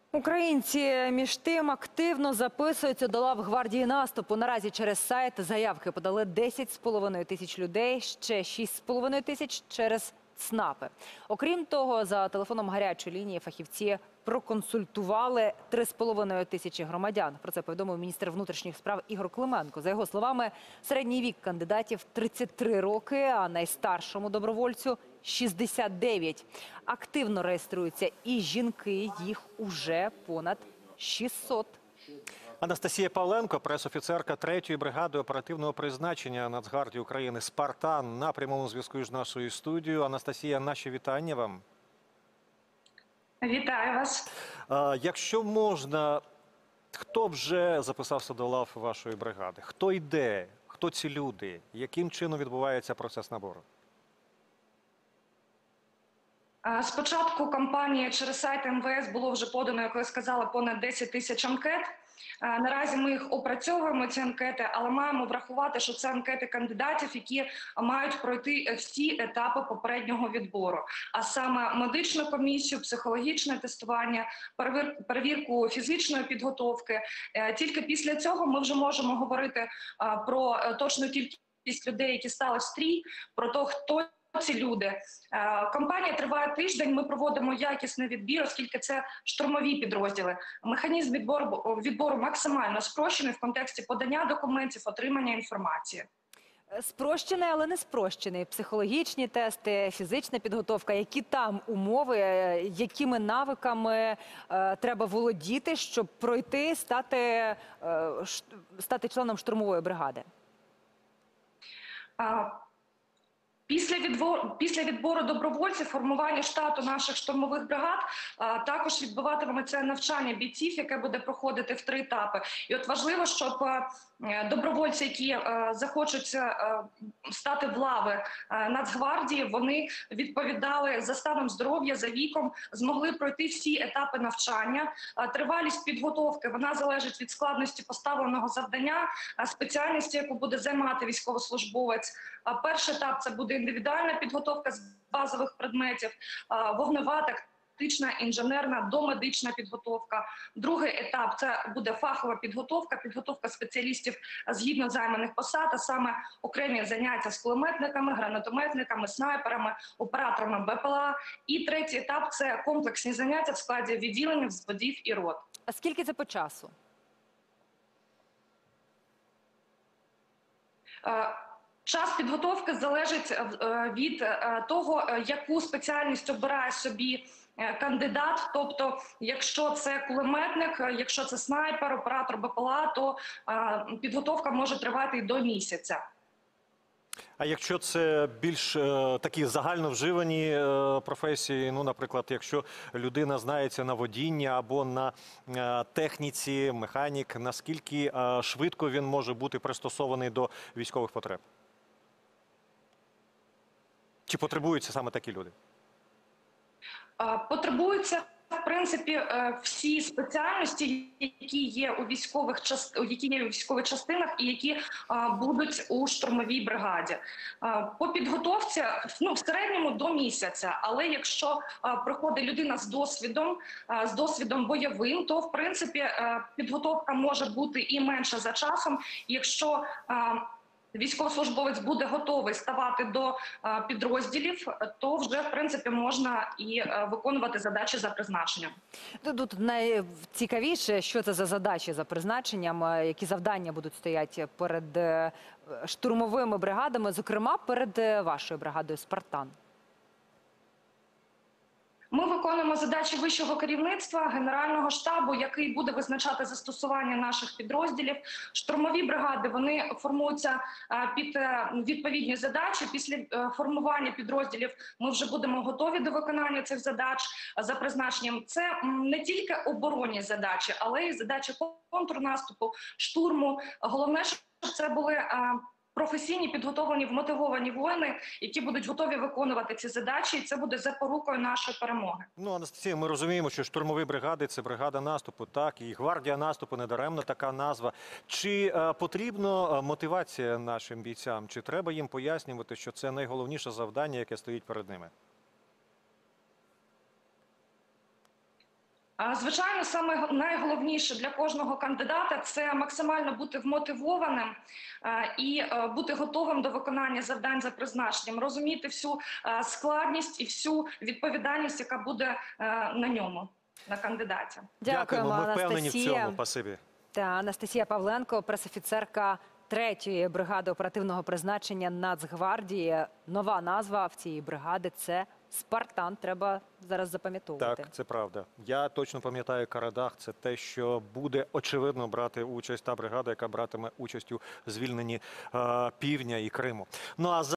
Українці між тим активно записуються до лав гвардії наступу. Наразі через сайт заявки подали 10,5 тисяч людей, ще 6,5 тисяч через ЦНАПи. Окрім того, за телефоном гарячої лінії фахівці проконсультували 3,5 тисячі громадян. Про це повідомив міністр внутрішніх справ Ігор Клименко. За його словами, середній вік кандидатів 33 роки, а найстаршому добровольцю – 69. Активно реєструються і жінки, їх уже понад 600. Анастасія Павленко, пресофіцерка 3-ї бригади оперативного призначення Нацгвардії України «Спартан» на прямому зв'язку з нашою студією. Анастасія, наші вітання вам. Вітаю вас. Якщо можна, хто вже записався до лав вашої бригади? Хто йде? Хто ці люди? Яким чином відбувається процес набору? Спочатку кампанії через сайт МВС було вже подано, як ви сказали, понад 10 тисяч анкет. Наразі ми їх опрацьовуємо, ці анкети, але маємо врахувати, що це анкети кандидатів, які мають пройти всі етапи попереднього відбору. А саме медичну комісію, психологічне тестування, перевірку фізичної підготовки. Тільки після цього ми вже можемо говорити про точну кількість людей, які стали в стрій, про те, хто ці люди. Кампанія триває тиждень, ми проводимо якісний відбір, оскільки це штурмові підрозділи. Механізм відбору максимально спрощений в контексті подання документів, отримання інформації. Спрощений, але не спрощений. Психологічні тести, фізична підготовка. Які там умови, якими навиками треба володіти, щоб пройти, стати членом штурмової бригади? Після відбору добровольців, формування штату наших штурмових бригад, також відбуватиметься навчання бійців, яке буде проходити в 3 етапи. І от важливо, щоб добровольці, які захочуть стати в лави Нацгвардії, вони відповідали за станом здоров'я, за віком, змогли пройти всі етапи навчання. Тривалість підготовки, вона залежить від складності поставленого завдання, спеціальності, яку буде займати військовослужбовець. Перший етап – це буде індивідуальна підготовка з базових предметів, вогнева, тактична, інженерна, домедична підготовка. Другий етап – це буде фахова підготовка, підготовка спеціалістів згідно займаних посад, а саме окремі заняття з кулеметниками, гранатометниками, снайперами, операторами БПЛА. І третій етап – це комплексні заняття в складі відділень, взводів і рот. А скільки це по часу? Час підготовки залежить від того, яку спеціальність обирає собі кандидат. Тобто, якщо це кулеметник, якщо це снайпер, оператор БПЛА, то підготовка може тривати і до місяця. А якщо це більш такі загальновживані професії, ну, наприклад, якщо людина знається на водінні або на техніці, механік, наскільки швидко він може бути пристосований до військових потреб? Чи потребуються саме такі люди? Потребуються, в принципі, всі спеціальності, які є у військових частинах і які будуть у штурмовій бригаді. По підготовці, в середньому до місяця, але якщо приходить людина з досвідом бойовим, то, в принципі, підготовка може бути і менша за часом, якщо військовослужбовець буде готовий ставати до підрозділів, то вже, в принципі, можна і виконувати задачі за призначенням. Тут найцікавіше, що це за задачі за призначенням, які завдання будуть стояти перед штурмовими бригадами, зокрема перед вашою бригадою «Спартан». Ми виконуємо задачі вищого керівництва, Генерального штабу, який буде визначати застосування наших підрозділів. Штурмові бригади, вони формуються під відповідні задачі. Після формування підрозділів ми вже будемо готові до виконання цих задач за призначенням. Це не тільки оборонні задачі, але й задачі контрнаступу, штурму. Головне, щоб це були професійні, підготовлені, вмотивовані воїни, які будуть готові виконувати ці задачі, і це буде запорукою нашої перемоги. Ну, Анастасія, ми розуміємо, що штурмові бригади – це бригада наступу, так, і гвардія наступу, недаремно така назва. Чи потрібна мотивація нашим бійцям? Чи треба їм пояснювати, що це найголовніше завдання, яке стоїть перед ними? Звичайно, саме найголовніше для кожного кандидата – це максимально бути вмотивованим і бути готовим до виконання завдань за призначенням, розуміти всю складність і всю відповідальність, яка буде на ньому, на кандидаті. Дякуємо, Ми впевнені в Анастасія. цьому. Спасибі. Та Анастасія Павленко, пресофіцерка 3-ї бригади оперативного призначення Нацгвардії. Нова назва в цієї бригади – це «Спартан». Треба зараз запам'ятовувати. Так, це правда. Я точно пам'ятаю Карадах. Це те, що буде очевидно брати участь та бригада, яка братиме участь у звільненні півдня і Криму. Ну а